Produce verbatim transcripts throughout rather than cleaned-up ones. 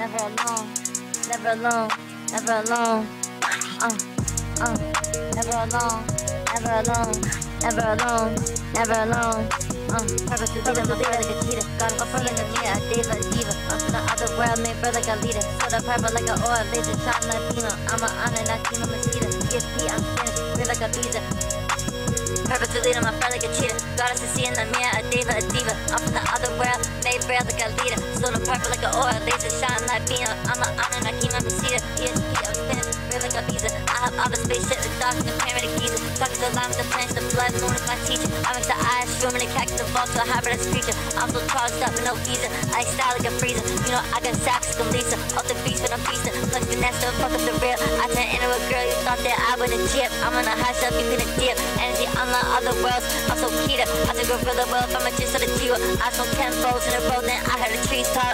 never alone, never alone, never alone. Uh, uh, never alone, never alone, never alone, never alone. Uh, purpose to lead, I'm a bird like a cheetah. Got a fur like a cheetah, a diva, a diva. I'm from the other world, made bird like a leader. Sold a purple like a oil, laser, shine Latino. I'm a honor, not Kima Mosquito. E S P, I'm Spanish, we're like a visa. Purpose to lead, I'm a bird like a cheetah. Got us to see in the mirror, a diva, a diva. I'm from the other world, made bird like a leader. Sold a purple like a oil, laser, shine Latino. I'm a honor, not Kima Mosquito. E S P, I'm Spanish, we're like a visa. I have all the spaceship, the dogs, and the pyramid of Giza. Talking so loud with the plants, the blood moon is my teacher. I make the eyes swim in the cactus, the vault to a hybrid creature. I'm so charged up with no visa. I style like a freezer. You know I got sacks like a Lisa. Off the beast when I'm feasting. Flex finesse, don't fuck up the real. I turn into a girl, you thought that I wouldn't chip. I'm on a high shelf, you couldn't dip. Energy unlike other worlds. I'm so keto. I took a gorilla well from a gist of the G. I smoke ten bowls in a row, then I heard the trees talk.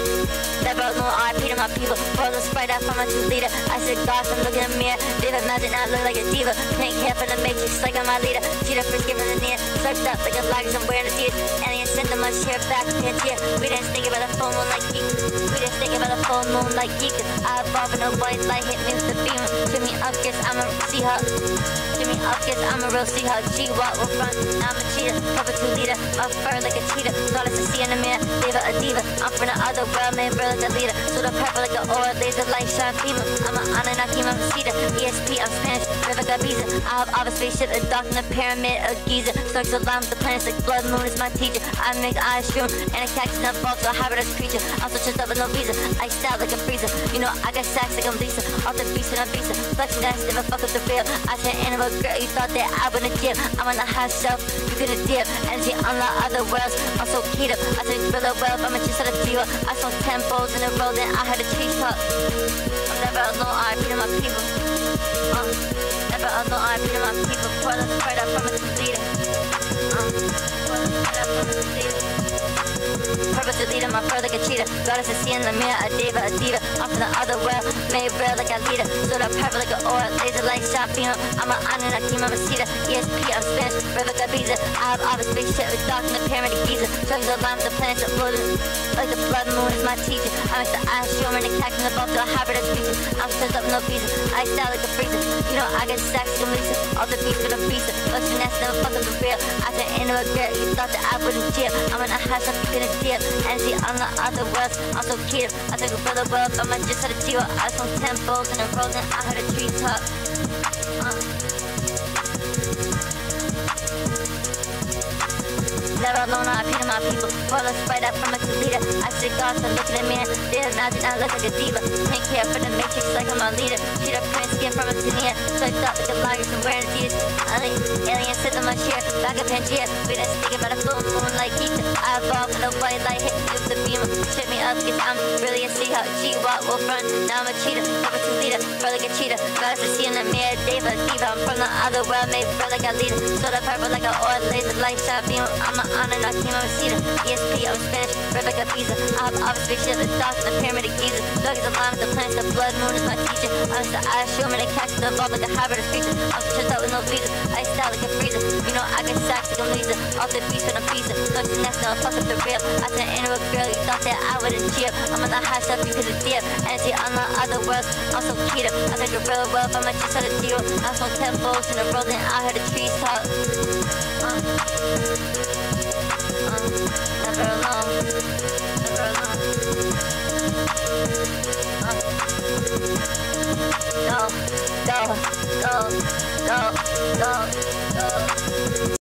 Never no R I P to my people. Roll a sprite out from my two liter. I said, gosh, I'm looking in the mirror. Diva magic, now I look like a diva. Pink hair for the matrix, like I'm my leader. Cheetah first giving the near. Surfed up like a vlogger, I'm wearing the tears. Alien sent them much here back to Pangea. We didn't think about a full moon like geek. We didn't think about a full moon like geek. I evolve with no white light, hit me with the beam. To me up, guess I'm a Seahawk. To me up, guess I'm a real Seahawk. G-Walk will front, now I'm a cheetah. Cover two leader, my fur like a cheetah. Thought us to see in the mirror, diva a diva. I'm from the other world, man, bro like a leader. So the purple like an oil, laser light shine beamer. I'm an honor, not Kima Mosquito. E S P, I'm Spanish, river Gabiza. I have all the spaceship, a dock in the pyramid of Giza. Circles alarm with the planets like blood moon is my teacher. I make eyes shroom, and a cactus and a vault to a hybrid creature. I'm so chilled up with no visa. I style like a freezer. You know I got sacks like I'm Lisa. Off the beast and I'm Visa. Flexing that never fuck up the real. I turn into a girl, you thought that I wouldn't dip. I'm on the high shelf, you couldn't dip. Energy unlike other worlds. I'm so keto. I took gorilla well, I'm a just out of G. I saw ten bowls in a row, then I heard the trees talk. I'm never alone, R I P to my people. Uh, never alone, R I P to my people. Pour the spread up from a two-liter. Uh, pour the spread up from a two-liter. Purpose to lead, my fur like a cheetah. Got us to see in the mirror, a diva, a diva. I'm from the other world, made real like a leader. Sold up purple like an oil, laser light shot beam. I'm an honor, not Kima Mosquito. E S P, I'm Spanish, river Gabiza. I have all the spaceship, with dogs in the pyramid of Giza. Circles alarm with the planets that floated like the blood moon is my teacher. I make the eyes shimmer and the cactus in the vault to a hybrid of creature. I'm stressed up with no visa. I style like a freezer. You know I get sacks from Lisa. All the beast for the beast. Looks finesse, never fuck up the real. I turn into a girl, you thought that I wouldn't chip. I'm in a high stuff, you couldn't dip. Energy unlike other worlds. I'm so keto. I took a brother well, but my just had a G. I saw ten bowls in a row, then I heard a tree talk. Uh. Never alone, I repeat to my people. Pour the sprite out from a two-liter. I said, gosh, I'm looking at me. They imagine I look like a diva. Pink hair for the matrix, like I'm a leader. Cheetah print skin from a tinea. Surfed up like a vlogger, I'm wearing Adidas. Alien, alien sent them much here. Back up Pangea. We didn't think about a full moon like geek. I evolved with a white light, hit me with the beam. Trip me up, cause I'm really a Seahawk. G-Walk will front, now I'm a cheetah. Cover two-liter, fur like a cheetah. Got us to see in the mirror, diva, diva. I'm from the other world, made fur like a leader. Sold up purple like an oil, laser light shot beam. I'm a honor, not Kima Mosquito. E S P, I'm Spanish, river Gabiza. I have all the spaceship, the dogs in the pyramid of Giza. Dogs alarm with the planets, the blood moon is my teacher. I'm the eyes showing the cactus, the vault like a hybrid of creature. I'm chilled out with no visa. I style like a freezer. You know I get sacks like I'm Lisa. Off the beast for the pizza. Looks finesse, never fuck up the real. I turn into a girl, you thought that I wouldn't chip. I'm on the high stuff, you couldn't dip. Energy unlike other worlds. I'm so keto. I took a gorilla well, but my just had a deal. I saw ten bowls in a row, then I heard the trees talk. Uh. Uh, never alone, never alone. Uh, go, go, go, go, go, go.